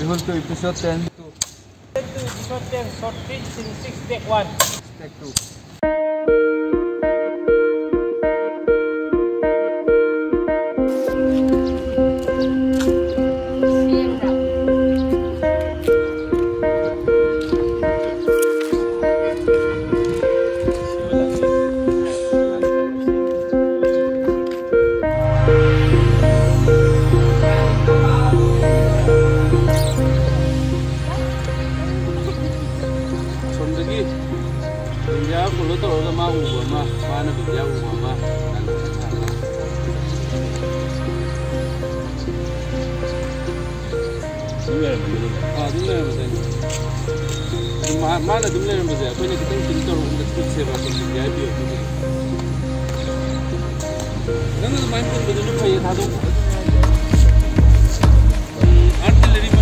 Behold to episode 10 to episode 10, short 3, scene 6, take 1. take 2. Dia kalau tu orang mau mah, mana dia mah, mana dulu yang besar, apa ni kita pintar untuk sebab dia dia. Jangan main pun betul betul ya, thado. Artillery